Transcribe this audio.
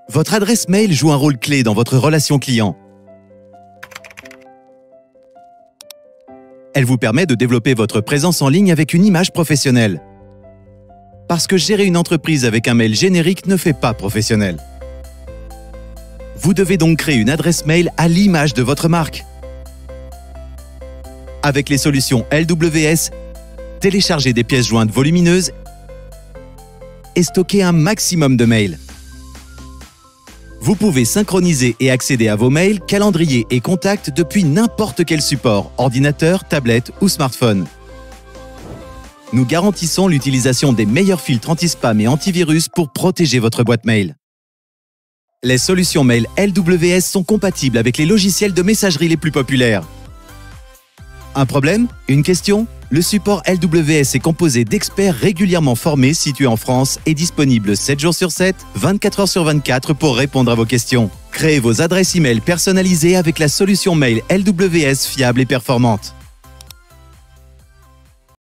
Votre adresse mail joue un rôle clé dans votre relation client. Elle vous permet de développer votre présence en ligne avec une image professionnelle. Parce que gérer une entreprise avec un mail générique ne fait pas professionnel. Vous devez donc créer une adresse mail à l'image de votre marque. Avec les solutions LWS, téléchargez des pièces jointes volumineuses et stockez un maximum de mails. Vous pouvez synchroniser et accéder à vos mails, calendriers et contacts depuis n'importe quel support, ordinateur, tablette ou smartphone. Nous garantissons l'utilisation des meilleurs filtres anti-spam et antivirus pour protéger votre boîte mail. Les solutions mail LWS sont compatibles avec les logiciels de messagerie les plus populaires. Un problème? Une question? Le support LWS est composé d'experts régulièrement formés situés en France et disponibles 7 jours sur 7, 24 heures sur 24 pour répondre à vos questions. Créez vos adresses e-mail personnalisées avec la solution mail LWS fiable et performante.